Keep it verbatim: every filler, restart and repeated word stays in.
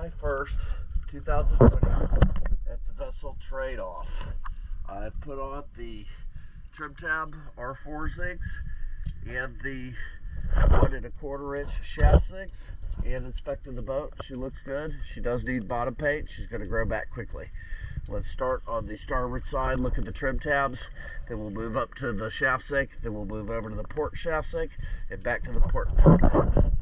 July first, two thousand twenty at the vessel trade-off. I've put on the trim tab R four zincs and the one and a quarter inch shaft zincs, and inspected the boat. She looks good. She does need bottom paint. She's going to grow back quickly. Let's start on the starboard side, look at the trim tabs, then we'll move up to the shaft zinc, then we'll move over to the port shaft zinc, and back to the port.